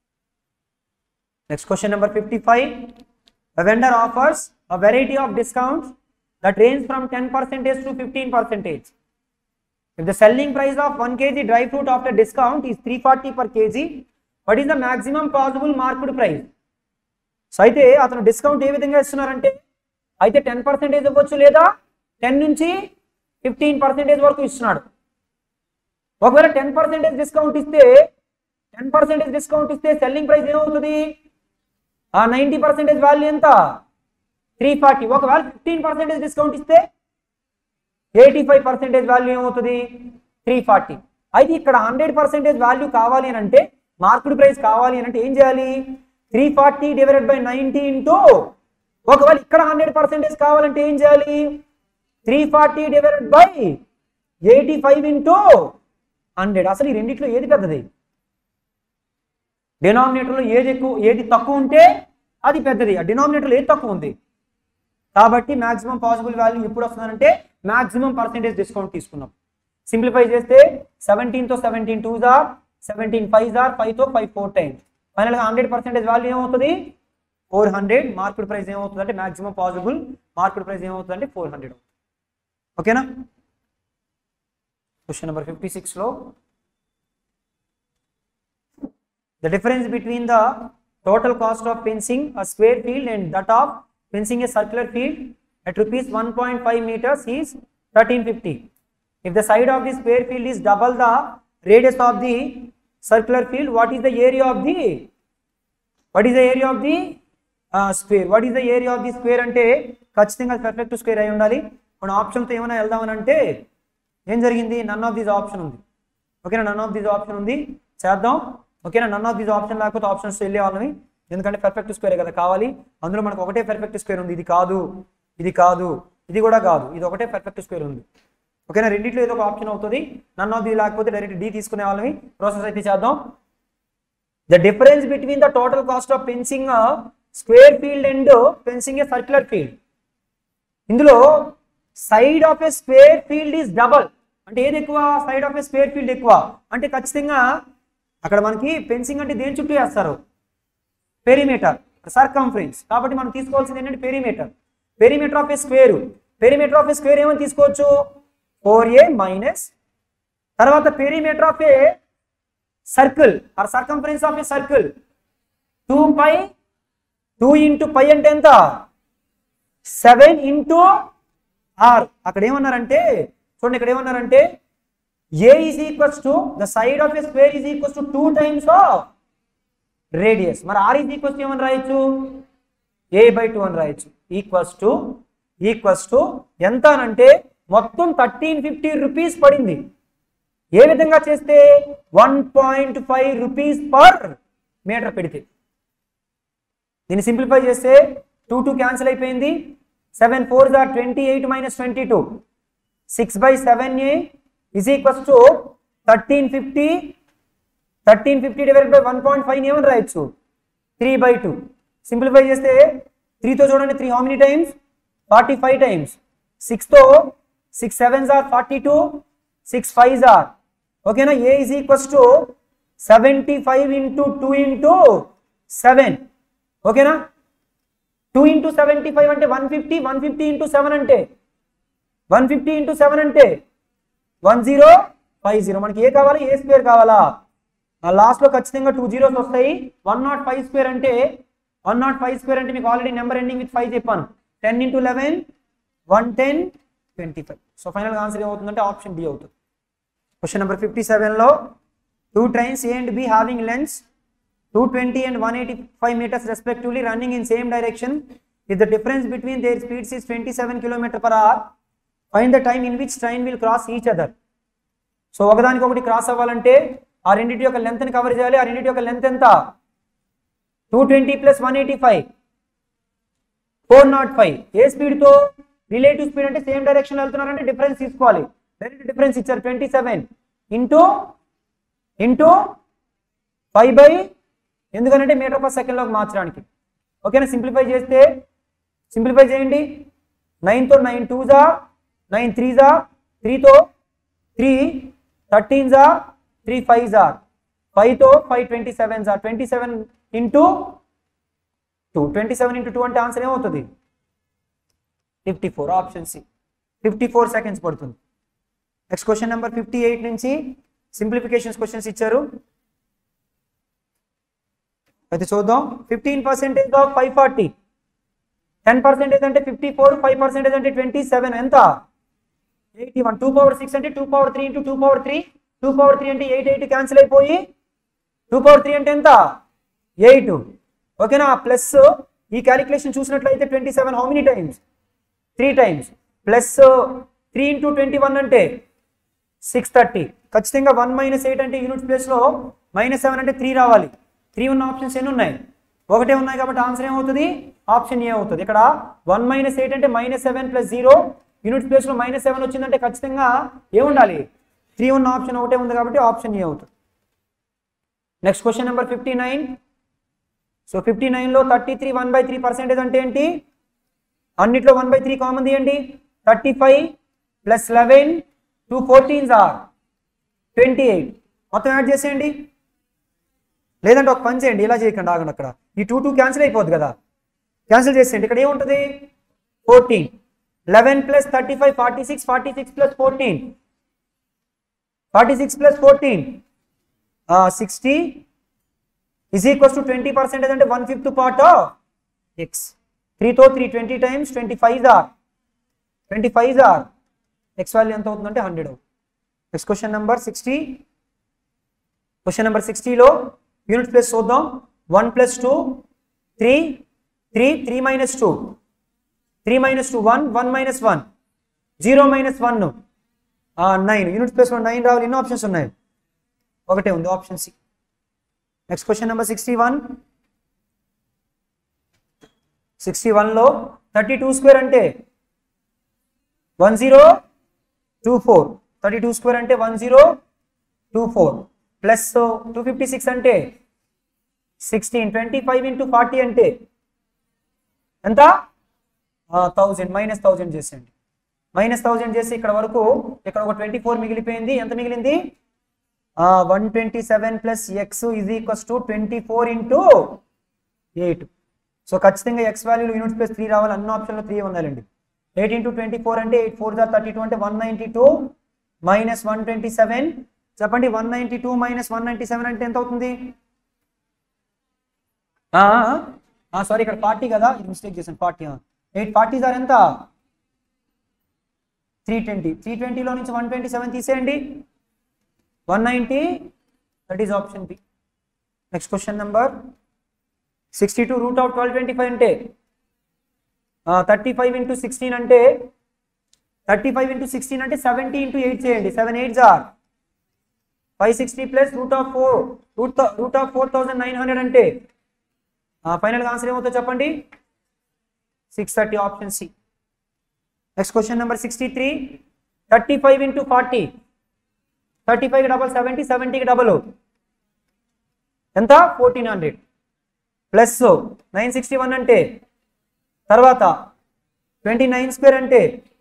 Next question number fifty five. A vendor offers a variety of discounts that range from ten percentage to fifteen percentage. If the selling price of one kilogram dry fruit after discount is three forty per kg, what is the maximum possible market price? So అయితే అతను discount ఏ విధంగా ఇస్తున్నారంటే అయితే ten percentage ఇవ్వచ్చు లేదా ten నుంచి fifteen percentage వరకు ఇస్తున్నాడు. ఒకవేళ టెన్ పర్సెంటేజ్ డిస్కౌంట్ ఇస్తే టెన్ పర్సెంటేజ్ డిస్కౌంట్ ఇస్తే సెల్లింగ్ ప్రైస్ ఏమవుతుంది ఆ నైంటీ పర్సెంటేజ్ వాల్యూ ఎంత త్రీ ఫార్టీ. ఒకవేళ ఫిఫ్టీన్ పర్సెంటేజ్ డిస్కౌంట్ ఇస్తే ఎయిటీ ఫైవ్ పర్సెంటేజ్ వాల్యూ ఏమవుతుంది త్రీ ఫార్టీ. అయితే ఇక్కడ హండ్రెడ్ పర్సెంటేజ్ వాల్యూ కావాలి అని అంటే మార్కెట్ ప్రైస్ కావాలి అని అంటే ఏం చేయాలి three forty divided by ninety into ఒకవేళ ఇక్కడ హండ్రెడ్ పర్సెంటేజ్ కావాలంటే ఏం చేయాలి three forty divided by eighty five into hundred. అసలు ఈ రెండిట్లో ఏది పెద్దది డినామినేటర్లో ఏది ఎక్కువ ఏది తక్కువ ఉంటే అది పెద్దది, ఆ డినామినేటర్లో ఏది తక్కువ ఉంది కాబట్టి మాక్సిమం పాసిబుల్ వాల్యూ ఎప్పుడు వస్తుందంటే మాక్సిమం పర్సెంటేజ్ డిస్కౌంట్ తీసుకున్నాం. సింప్లిఫై చేస్తే సెవెంటీన్తో సెవెంటీన్ టూ జార్ సెవెంటీన్ ఫైవ్ జార్ ఫైవ్తో ఫైవ్ ఫోర్ టైమ్స్ ఫైనల్గా హండ్రెడ్ పర్సెంటేజ్ వాల్యూ ఏమవుతుంది ఫోర్ హండ్రెడ్. మార్కెట్ ప్రైస్ ఏమవుతుంది అంటే మాక్సిమం పాసిబుల్ మార్కెట్ ప్రైస్ ఏమవుతుంది అంటే ఫోర్ హండ్రెడ్. ఓకేనా? క్వశ్చన్ నెంబర్ ఫిఫ్టీ సిక్స్లో the difference between the total cost of fencing a square field and that of fencing a circular field at rupees one point five meters is thirteen fifty. If the side of the square field is double the radius of the circular field, what is the area of the what is the area of the square, what is the area of the square అంటే ఖచ్చితంగా perfect square అయి ఉండాలి. మన ఆప్షన్తో ఏమైనా వెళ్దామని అంటే ఏం జరిగింది, నన్ ఆఫ్ దిస్ ఆప్షన్ ఉంది. ఓకేనా, నన్ ఆఫ్ దిస్ ఆప్షన్ ఉంది, చేద్దాం. ఓకేనా, నన్ ఆఫ్ దిస్ ఆప్షన్ లేకపోతే ఆప్షన్స్ వెళ్ళే వాళ్ళని, ఎందుకంటే పర్ఫెక్ట్ స్క్వేర్ కదా కావాలి. అందులో మనకు ఒకటే పర్ఫెక్ట్ స్క్వేర్ ఉంది, ఇది కాదు, ఇది కాదు, ఇది కూడా కాదు, ఇది ఒకటే పర్ఫెక్ట్ స్క్వేర్ ఉంది. ఓకేనా, రెండిట్లో ఏదో ఒక ఆప్షన్ అవుతుంది. నన్ ఆఫ్ ది లేకపోతే డైరెక్ట్ డి తీసుకునే వాళ్ళని. ప్రాసెస్ అయితే చేద్దాం. The difference between the total cost of fencing square field and fencing a circular field. ఇందులో side of a square field is double. అంటే ఏది ఎక్కువ, side of a square field ఎక్కువ. అంటే ఖచ్చితంగా అక్కడ మనకి ఫెన్సింగ్ అంటే దేని చుట్టూ వేస్తారు, పెరిమీటర్, సర్కంఫరెన్స్. కాబట్టి మనం తీసుకోవాల్సింది ఏంటంటే perimeter. Perimeter of a square, perimeter of a square ఏమని తీసుకోవచ్చు, ఫోర్ ఏ మైనస్, తర్వాత perimeter of a circle or circumference of a circle two pi, two into pi అంటే ఎంత, సెవెన్ ఇంటూ ఆర్. అక్కడ ఏమన్నారంటే చూడండి, ఇక్కడ ఏమన్నారంటే a is equals to the side of a square is equals to two times of radius. మరి r is equals to ఏమని రాయొచ్చు, ఏ బై టూ అని రాయొచ్చు. ఈక్వల్స్ టు ఈక్వల్స్ టు ఎంత అంటే మొత్తం థర్టీన్ ఫిఫ్టీ రూపీస్ పడింది. ఏ విధంగా చేస్తే one point five rupees per metre పెడితే. దీన్ని సింప్లిఫై చేస్తే టూ టూ క్యాన్సిల్ అయిపోయింది. సెవెన్ ఫోర్ జా twenty eight minus twenty two, six by seven a is equals to thirteen fifty. Thirteen fifty divided by one point five ఏమని రాయొచ్చు, three by two. Simplify చేస్తే త్రీతో చూడండి, three how many times, forty five times. సిక్స్తో six sevens are forty two, six fives are. ఓకేనా, a is equals to seventy five into two into seven. ఓకేనా, two into seventy five అంటే one fifty, one fifty into seven అంటే one fifty into seven అంటే one zero five zero. మనకి a కావాలి, a square కావాలా. లాస్ట్లో ఖచ్చితంగా two zeros వస్తాయి. వన్ నాట్ ఫైవ్ స్క్వేర్ అంటే వన్ నాట్ ఫైవ్ స్క్వేర్ అంటే మీకు already number ending with five చెప్పాను. Ten into eleven one ten twenty five. So ఫైనల్గా ఆన్సర్ ఏమవుతుందంటే ఆప్షన్ డి అవుతుంది. క్వశ్చన్ నెంబర్ ఫిఫ్టీ సెవెన్లో two trains A and B having lengths two twenty and one eighty-five meters respectively running in same direction. If the difference between their speeds is twenty-seven kilometers per hour, find the time in which train will cross each other. So ఒకదానికి ఒకటి cross అవ్వాలంటే ఆ రెండింటి యొక్క length ని cover చేయాలి. ఆ రెండింటి యొక్క లెంత్ ఎంత, two twenty plus one eighty five four not five. ఏ స్పీడ్ తో, రిలేటివ్ స్పీడ్ అంటే సేమ్ డైరెక్షన్ వెళ్తున్నారంటే డిఫరెన్స్ తీసుకోవాలి. డైరెక్ట్ డిఫరెన్స్ ఇచ్చారు twenty seven into into five by, ఎందుకంటే మీటర్ పర్ సెకండ్లోకి మార్చడానికి. ఓకేనా, సింప్లిఫై చేస్తే సింప్లిఫై చేయండి. నైన్తో నైన్ టూ జా, నైన్ త్రీ జా, త్రీతో త్రీ, థర్టీన్ జా, త్రీ ఫైవ్ జా, ఫైవ్తో ఫైవ్ ట్వంటీ సెవెన్ జా, twenty seven into two, twenty seven into two అంటే ఆన్సర్ ఏమవుతుంది, fifty four. Option C, fifty four seconds పడుతుంది. Next question number fifty eight నుంచి సింప్లిఫికేషన్స్ క్వశ్చన్స్ ఇచ్చారు. అయితే చూద్దాం. Fifteen percentage of five forty, ten percentage అంటే fifty four, five percentage అంటే twenty seven, ఎంత eighty one. Two power six అంటే two power three into two power three, two power three అంటే eight, eight cancel అయిపోయి two power three అంటే ఎంత, eight. ఓకేనా, plus ఈ క్యాలిక్యులేషన్ చూసినట్లయితే twenty seven how many times, three times. Plus three into twenty one అంటే six thirty. ఖచ్చితంగా one minus eight అంటే యూనిట్ ప్లేస్లో మైనస్ సెవెన్ అంటే త్రీ రావాలి. త్రీ ఉన్న ఆప్షన్స్ ఎన్ని ఉన్నాయి, ఒకటే ఉన్నాయి. కాబట్టి ఆన్సర్ ఏమవుతుంది, ఆప్షన్ ఏ అవుతుంది. ఇక్కడ వన్ మైనస్ ఎయిట్ అంటే minus seven plus zero, unit ప్లేస్లో మైనస్ సెవెన్ వచ్చిందంటే ఖచ్చితంగా ఏముండాలి, త్రీ ఉన్న ఆప్షన్ ఒకటే ఉంది కాబట్టి ఆప్షన్ ఏ అవుతుంది. Next question number fifty nine. So fifty నైన్లో thirty three one by three percentage అంటే ఏంటి, అన్నిట్లో వన్ బై త్రీ కామన్ తీయండి. Thirty five plus eleven, two fourteens or twenty eight. మొత్తం యాడ్ చేసేయండి. లేదంటే ఒక పని చేయండి, ఇలా చేయకండి, ఆగండి. అక్కడ ఈ టూ టూ క్యాన్సిల్ అయిపోద్ది కదా, క్యాన్సిల్ చేసేయండి. ఇక్కడ ఏముంటుంది, fourteen. Eleven plus thirty five forty six, forty six plus fourteen, forty six plus fourteen sixty is equals to twenty percentage అంటే one fifth part of X. త్రీతో three twenty times, twenty five or twenty five or X value ఎంత అవుతుందంటే hundred అవుతుంది. Next question number sixty. Question number సిక్స్టీలో unit place చూద్దాం. One plus two three three three minus two three minus two one one minus one zero minus one nine unit ప్లేస్లో nine రావాలి. ఎన్నో options ఉన్నాయి? ఒకటే ఉంది, option C. Next question number sixty one. Sixty వన్లో thirty two square అంటే one zero two four thirty two square అంటే one zero two four plus two fifty six అంటే sixteen twenty five into forty అంటే ఎంత? Thousand. Minus thousand చేసేయండి. Minus thousand చేసి ఇక్కడ వరకు ఇక్కడ ఒక ట్వంటీ ఫోర్ మిగిలిపోయింది. ఎంత మిగిలింది? One twenty seven plus X is equals to twenty four into eight. So ఖచ్చితంగా ఎక్స్ వాల్యూలు యూనిట్ ప్లస్ త్రీ రావాలి. అన్ని ఆప్షన్లో త్రీ ఉండాలండి. ఎయిట్ ఇంటూ ట్వంటీ ఫోర్ అంటే ఎయిట్ ఫోర్ జార్ థర్టీ టూ అంటే one ninety two minus one twenty seven. చెప్పండి, one ninety two minus one ninety seven అంటే ఎంత అవుతుంది? సారీ, ఇక్కడ ఫార్టీ కదా, ఇది మిస్టేక్ చేశాను. ఫార్టీ ఎయిట్ ఫార్టీ సార్ ఎంత? Three twenty. త్రీ ట్వంటీలో నుంచి వన్ ట్వంటీ సెవెన్ తీసేయండి, one ninety. That is option B. Next question number sixty two. Root of twelve twenty five అంటే థర్టీ ఫైవ్ ఇంటూ సిక్స్టీన్ అంటే thirty five into sixteen అంటే seventy into eight చేయండి. Seven eight జార్ five sixty plus root of four root root of four thousand nine hundred అంటే ఫైనల్గా answer ఏమవుతుందో చెప్పండి? Six thirty, option C. Next question number sixty three. Thirty five into forty thirty five double seventy సెవెంటీకి double ఎంత? Fourteen hundred plus nine sixty one అంటే తర్వాత twenty nine square అంటే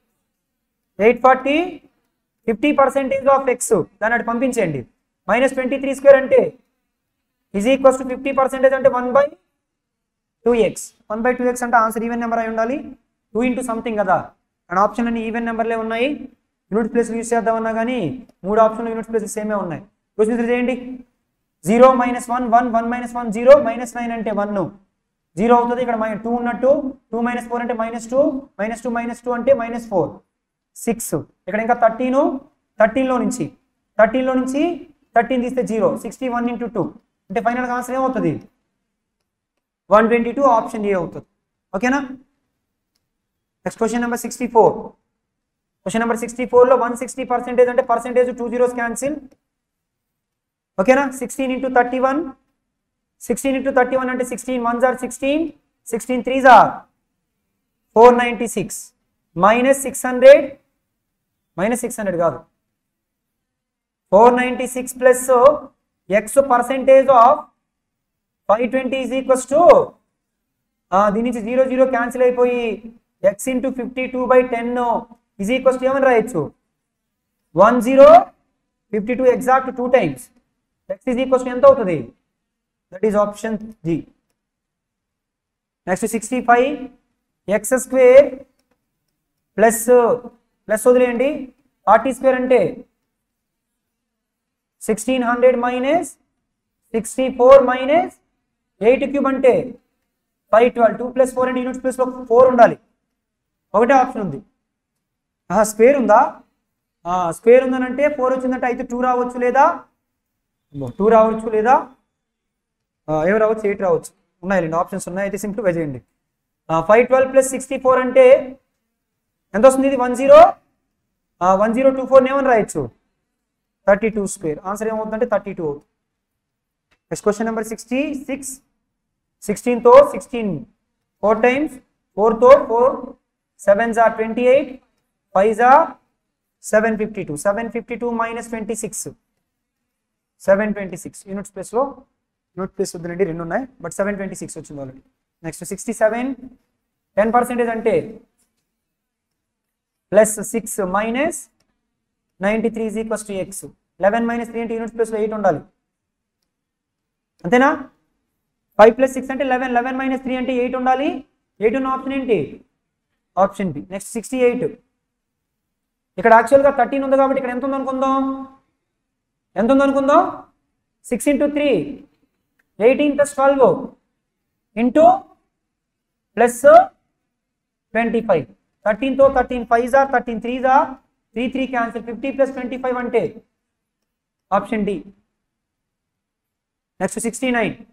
eight forty fifty percentage of X దాన్ని అటు పంపించండి. Minus twenty three square అంటే is equals to fifty percentage అంటే one by two X. One by two X అంటే answer even number అయి ఉండాలి. టూ ఇంటూ సంథింగ్ కదా, అండ్ ఆప్షన్ అన్ని ఈవెన్ నెంబర్లే ఉన్నాయి. యూనిట్ ప్లేస్ యూజ్ చేద్దామన్నా కానీ మూడు ఆప్షన్లు యూనిట్ ప్లేస్ సేమే ఉన్నాయి. క్వశ్చన్ చేయండి. Zero minus one one one minus one zero minus nine అంటే వన్ జీరో అవుతుంది. ఇక్కడ మైనస్ టూ ఉన్నట్టు టూ మైనస్ ఫోర్ అంటే minus two minus two minus two అంటే మైనస్ ఫోర్ సిక్స్. ఇక్కడ ఇంకా థర్టీను థర్టీన్లో నుంచి థర్టీన్లో నుంచి థర్టీన్ తీస్తే zero sixty one into two అంటే ఫైనల్గా ఆన్సర్ ఏమవుతుంది? One twenty two, option A అవుతుంది. ఓకేనా? Next question number sixty four. Question number sixty ఫోర్లో వన్ సిక్స్టీ పర్సెంటేజ్ అంటే పర్సెంటేజ్ టూ జీరోస్ క్యాన్సిల్. ఓకేనా? Sixteen into thirty one sixteen into thirty one అంటే sixteen one జార్ sixteen sixteen three జార్ four ninety six minus six hundred minus six hundred కాదు four ninety six plus X percentage of five twenty is equals to దీని నుంచి zero zero cancel అయిపోయి X into fifty two by ten is equals to ఏమని రాయొచ్చు? One zero fifty two exact two times X is equals to ఎంత అవుతుంది? That is option G. Next sixty five. X square plus plus వదిలేయండి forty square అంటే sixteen hundred minus sixty four minus eight cube అంటే five twelve. Two plus four అంటే units ప్లేస్లో four ఉండాలి. ఒకటే option ఉంది. స్క్వేర్ ఉందా? స్క్వేర్ ఉందని అంటే ఫోర్ వచ్చిందంటే అయితే టూ రావచ్చు లేదా టూ రావచ్చు లేదా ఏమి రావచ్చు? ఎయిట్ రావచ్చు. ఉన్నాయి రెండు ఆప్షన్స్ ఉన్నాయి. అయితే సింప్లిఫై చేయండి. Five twelve plus sixty four అంటే ఎంత వస్తుంది? ఇది one zero one zero two four ఏమని రాయొచ్చు? Thirty two square. ఆన్సర్ ఏమవుతుందంటే థర్టీ టూ అవుతుంది. Next question number sixty six. సిక్స్టీన్తో సిక్స్టీన్ ఫోర్ టైమ్స్ ఫోర్తో ఫోర్ సెవెన్ జా ట్వంటీ ఎయిట్ ఫైవ్ జా seven fifty two seven fifty two minus twenty six seven twenty six units ప్లేస్లో unit place వద్దునండి రెండు ఉన్నాయి బట్ సెవెన్ ట్వంటీ సిక్స్ వచ్చింది already. Next sixty seven. Ten percentage అంటే plus six minus ninety three is equals to X. Eleven minus three అంటే unit ప్లేస్లో eight ఉండాలి. అంతేనా? ఫైవ్ ప్లస్ సిక్స్ అంటే లెవెన్ లెవెన్ మైనస్ త్రీ అంటే eight ఉండాలి. Eight ఉన్న ఆప్షన్ ఏంటి? Option B. Next sixty eight. ఇక్కడ యాక్చువల్గా థర్టీన్ ఉంది కాబట్టి ఇక్కడ ఎంత ఉంది అనుకుందాం? ఎంత ఉంది అనుకుందాం? Six into three eighteen plus twelve into plus twenty five. థర్టీన్తో థర్టీన్ ఫైవ్ జా థర్టీన్ త్రీ జా three three cancel. Fifty plus twenty five అంటే option D. Next sixty nine.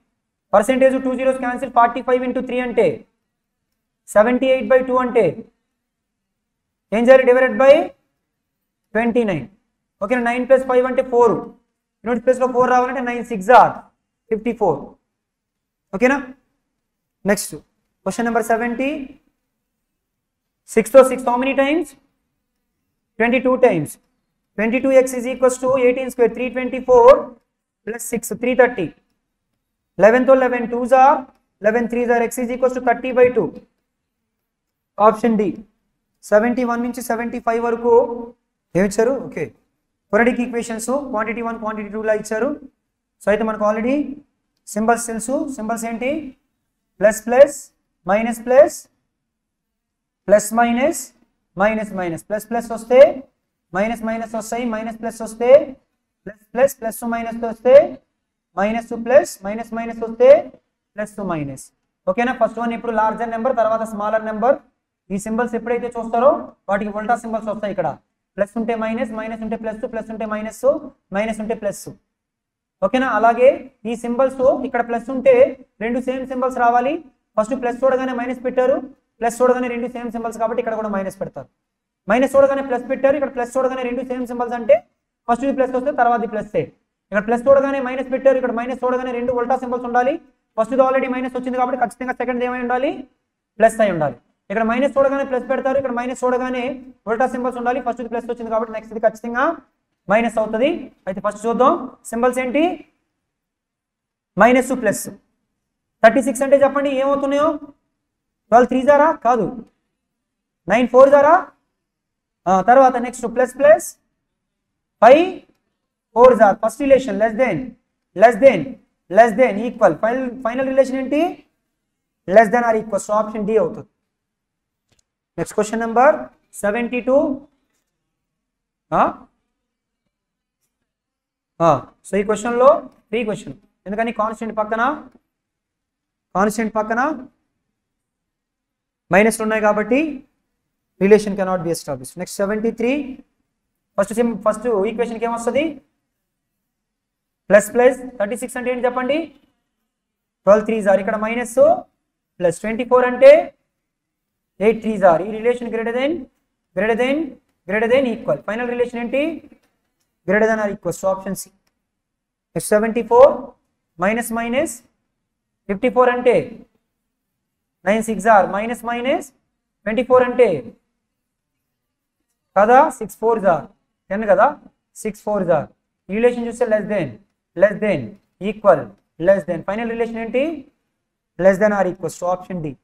Percentage two zeros cancel, forty five into three అంటే seventy eight by two అంటే ఏం చేయాలి, divided by twenty nine. ఓకేనా, nine plus five అంటే four, unit ప్లేస్లో four రావాలంటే nine six or fifty four. ఓకేనా, next question number seventy. సిక్స్తో six how many times, twenty two times. Twenty two X is equals to eighteen square, three twenty four plus six three thirty. లెవెన్తో eleven twos or eleven threes or, X is equals to thirty by two. Option D. Seventy one నుంచి seventy five వరకు ఏమి ఇచ్చారు, okay quadratic equations quantity one quantity టూలా ఇచ్చారు. So అయితే మనకు already symbols తెలుసు. సింబల్స్ ఏంటి, plus plus minus plus plus minus minus minus. Plus plus వస్తే మైనస్ మైనస్ వస్తాయి, మైనస్ ప్లస్ వస్తే ప్లస్ ప్లస్ ప్లస్ మైనస్ వస్తే మైనస్ ప్లస్, మైనస్ మైనస్ వస్తే ప్లస్ మైనస్. ఓకేనా, ఫస్ట్ వన్ ఇప్పుడు లార్జర్ నెంబర్, తర్వాత స్మాలర్ నెంబర్. ఈ సింబల్స్ ఎప్పుడైతే చూస్తారో వాటికి ఉల్టా సింబల్స్ వస్తాయి. ఇక్కడ ప్లస్ ఉంటే మైనస్, మైనస్ ఉంటే ప్లస్, ప్లస్ ఉంటే మైనస్, మైనస్ ఉంటే ప్లస్. ఓకేనా, అలాగే ఈ సింబల్స్ ఇక్కడ ప్లస్ ఉంటే రెండు సేమ్ సింబల్స్ రావాలి. ఫస్ట్ ప్లస్ చూడగానే మైనస్ పెట్టారు, ప్లస్ చూడగానే రెండు సేమ్ సింబల్స్ కాబట్టి ఇక్కడ కూడా మైనస్ పెడతారు. మైనస్ చూడగానే ప్లస్ పెట్టారు, ఇక్కడ ప్లస్ చూడగానే రెండు సేమ్ సింబల్స్ అంటే ఫస్ట్ ప్లస్ వస్తే తర్వాత ప్లస్. ఇక్కడ ప్లస్ చూడగానే మైనస్ పెట్టారు, ఇక్కడ మైనస్ చూడగానే రెండు ఉల్టా సింబల్స్ ఉండాలి. ఫస్ట్ ఆల్రెడీ మైనస్ వచ్చింది కాబట్టి ఖచ్చితంగా సెకండ్ ఏమై ఉండాలి, ప్లస్ అయి ఉండాలి. ఇక్కడ మైనస్ చూడగానే ప్లస్ పెడతారు, ఇక్కడ మైనస్ చూడగానే ఉల్టా సింబల్స్ ఉండాలి. ఫస్ట్ ప్లస్ వచ్చింది కాబట్టి నెక్స్ట్ ఇది ఖచ్చితంగా మైనస్ అవుతుంది. అయితే ఫస్ట్ చూద్దాం సింబల్స్ ఏంటి, మైనస్ ప్లస్. థర్టీ సిక్స్ అంటే చెప్పండి ఏమవుతున్నాయో, ట్వెల్వ్ త్రీ జారా కాదు, నైన్ ఫోర్ జారా, తర్వాత next plus plus five four జార్. First relation less than less than less than equal. Final final relation ఏంటి, less than or equal. So option D అవుతుంది. Next question number seventy two. So ఈ క్వశ్చన్లో three question, ఎందుకని constant పక్కన constant పక్కన minus ఉన్నాయి కాబట్టి relation cannot be establish. Next seventy three. First sim first ఈక్వేషన్కి ఏమొస్తుంది, ప్లస్ ప్లస్ థర్టీ సిక్స్ అంటే ఏంటి చెప్పండి, ట్వెల్వ్ త్రీ జార్, ఇక్కడ మైనస్ ప్లస్ ట్వంటీ ఫోర్ అంటే ఎయిట్ త్రీ జార్. ఈ relation greater than greater than greater than equal. Final relation ఏంటి, greater than or equal. So option C. Next seventy four. Minus minus fifty four అంటే nine six are, minus minus twenty four అంటే కదా six fours are ten కదా, six fours are. ఈ relation చూస్తే less than less than equal less than. Final relation ఏంటి, less than or equal. So option D.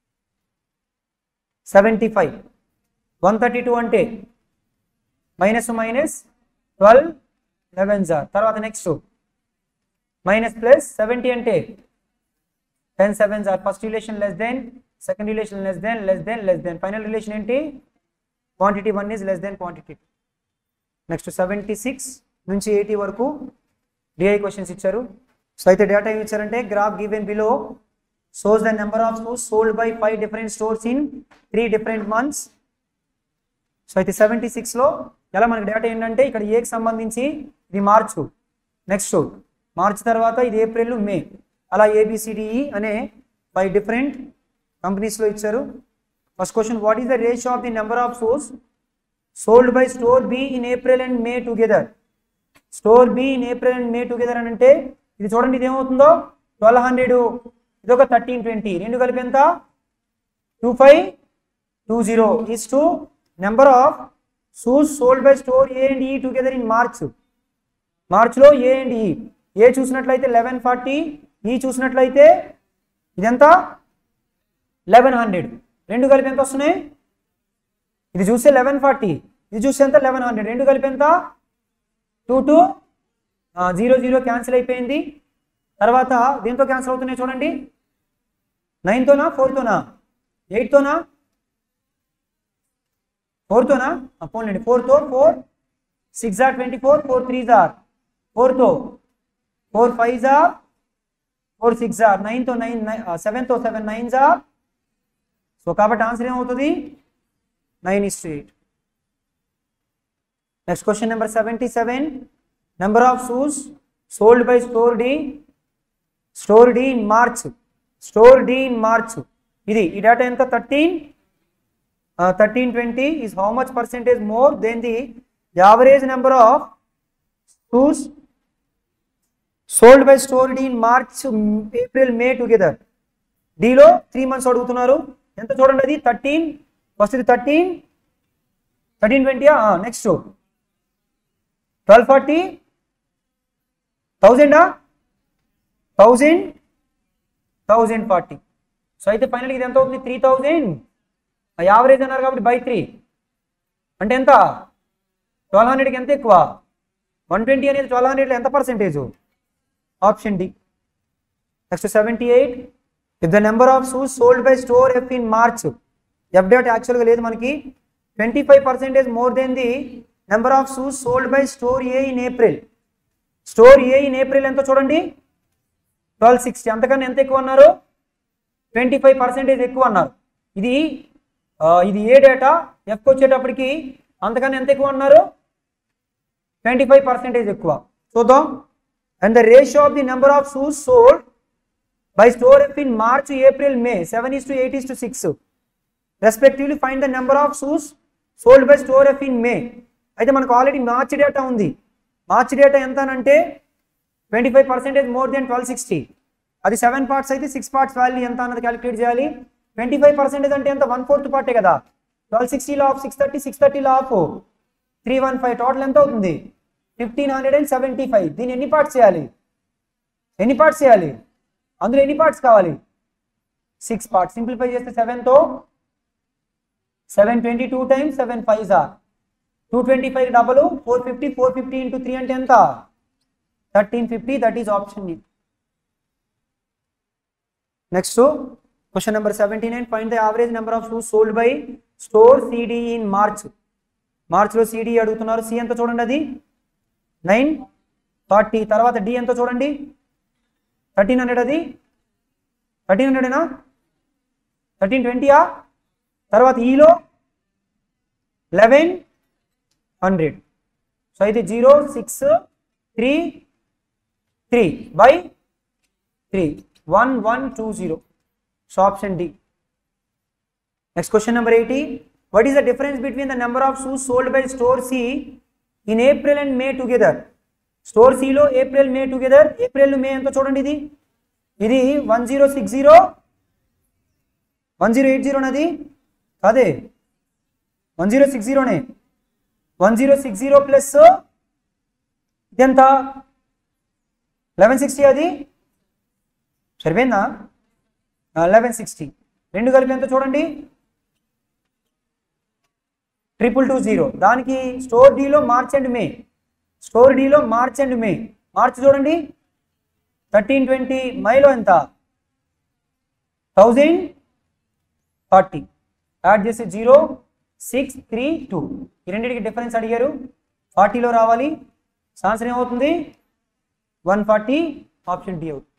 Seventy five. One thirty two అంటే minus minus twelve elevens are. తర్వాత next minus plus seventy అంటే ten sevens are. First relation less than, second relation less than less than less than. Final relation ఏంటి, quantity one is less than quantity two. Next seventy six నుంచి eighty వరకు DI questions ఇచ్చారు. So అయితే data ఏమి ఇచ్చారంటే, graph given below shows the number of shoes sold by five different stores in three different months. So అయితే seventy సిక్స్లో ఎలా మనకి డేటా ఏంటంటే, ఇక్కడ ఏకి సంబంధించి ఇది మార్చు, నెక్స్ట్ మార్చ్ తర్వాత ఇది ఏప్రిల్ మే, అలా ఏబిసిడిఈ అనే ఫైవ్ డిఫరెంట్ కంపెనీస్లో ఇచ్చారు. First question, what is the ratio of the number of shoes sold by store B in April and May together. Store B in April and May together అని అంటే ఇది చూడండి, ఇది ఏమవుతుందో ట్వెల్వ్ హండ్రెడ్, ఇది ఒక థర్టీన్ ట్వంటీ, రెండు కలిపి ఎంత two five two zero is to number of shoes sold by store A and E together in March. మార్చ్లో ఏ అండ్ ఈ, ఏ చూసినట్లయితే లెవెన్ ఫార్టీ, ఈ చూసినట్లయితే ఇదెంత లెవెన్ హండ్రెడ్, రెండు కలిపి ఎంత వస్తున్నాయి, ఇది చూస్తే లెవెన్ ఫార్టీ, ఇది చూస్తే ఎంత లెవెన్ హండ్రెడ్, రెండు కలిపి ఎంత two two zero zero cancel అయిపోయింది. తర్వాత దీంతో క్యాన్సిల్ అవుతున్నాయి చూడండి, నైన్తోనా ఫోర్తోనా ఎయిట్తోనా ఫోర్తోనా పోన్లేండి, ఫోర్తో four six are twenty four, four threes are ఫోర్తో, four fives are four sixes are, నైన్తో నైన్ సెవెన్తో సెవెన్ నైన్ జార్. సో కాబట్టి ఆన్సర్ ఏమవుతుంది, nine is to eight. Next question number seventy seven. Number of shoes sold by store D. Stored in March stored in March ఇది ఈ data ఎంత thirteen thirteen twenty is how much percentage more than the average number of shoes sold by stored in March April May together. డీలో three months అడుగుతున్నారు ఎంత చూడండి అది thirteen first ఇది thirteen thirteen twenty next twelve forty థౌజండా thousand thousand forty. So అయితే final ఇది ఎంత అవుతుంది త్రీ థౌజండ్ యావరేజ్ అన్నారు కాబట్టి బై త్రీ అంటే ఎంత ట్వెల్వ్ హండ్రెడ్కి ఎంత ఎక్కువ వన్ ట్వంటీ అనేది ట్వెల్వ్ హండ్రెడ్లో ఎంత percentage option D. Next seventy eight if the number of shoes sold by store F in March F date యాక్చువల్గా లేదు మనకి twenty five percentage more than the number of shoes sold by store A in April. Store A in April ఎంతో చూడండి twelve sixty అంతకన్నా ఎంత ఎక్కువ అన్నారు twenty five percentage ఎక్కువ అన్నారు. ఇది ఇది ఏ డేటా ఎఫ్కి వచ్చేటప్పటికి అంతకన్నా ఎంత ఎక్కువ అన్నారు ట్వంటీ ఫైవ్ పర్సెంటేజ్ ఎక్కువ. చూద్దాం. And the ratio of the number of shoes sold by store F in March April May seven is to eight is to six respectively find the number of shoes sold by store F in May. అయితే మనకు already March data ఉంది. March data ఎంత అంటే twenty five percentage more than twelve sixty అది seven parts అయితే six parts value ఎంత అన్నది calculate చేయాలి. ట్వంటీ ఫైవ్ పర్సెంటేజ్ అంటే ఎంత వన్ ఫోర్త్ పార్టే కదా ట్వెల్వ్ సిక్స్టీలో ఆఫ్ సిక్స్ థర్టీ సిక్స్ థర్టీలో of three one five total ఎంత అవుతుంది fifteen hundred and seventy five. దీన్ని ఎన్ని పార్ట్స్ చేయాలి ఎన్ని పార్ట్స్ చేయాలి అందులో ఎన్ని పార్ట్స్ కావాలి సిక్స్ పార్ట్స్. సింప్లిఫై చేస్తే సెవెన్తో seven twenty two times seven five or two twenty five double four fifty four fifty into three అంటే ఎంత thirteen fifty that is option D. Next question number seventy nine find the average number of shoes sold by store CD in March. మార్చ్లో CD అడుగుతున్నారు. C ఎంత చూడండి అది nine forty. తర్వాత D ఎంత చూడండి థర్టీన్ హండ్రెడ్ అది థర్టీన్ హండ్రెడేనా థర్టీన్ ట్వంటీయా. తర్వాత ఈలో లెవెన్ హండ్రెడ్. సో అయితే zero six three three by three one one two zero. So option D. Next question number eighty what is the difference between the number of shoes sold by store C in April and May together. Store సిలో April May together April May ఎంతో చూడండి ఇది ఇది one zero six zero one zero eight జీరోనది అదే one zero six జీరోనే one zero six zero plus ఇదెంత eleven sixty అది సరిపోయిందా లెవెన్ సిక్స్టీ రెండు కలిపి ఎంత చూడండి ట్రిపుల్ టూ జీరో. దానికి స్టోర్ డీలో మార్చ్ అండ్ మే స్టోర్ డీలో మార్చ్ అండ్ మే మార్చ్ చూడండి థర్టీన్ ట్వంటీ మైలో ఎంత థౌజండ్ ఫార్టీ యాడ్ చేసి జీరో సిక్స్ త్రీ టూ ఈ రెండింటికి డిఫరెన్స్ అడిగారు ఫార్టీలో రావాలి. ఆన్సర్ ఏమవుతుంది వన్ ఫార్టీ ఆప్షన్ డి అవుతుంది.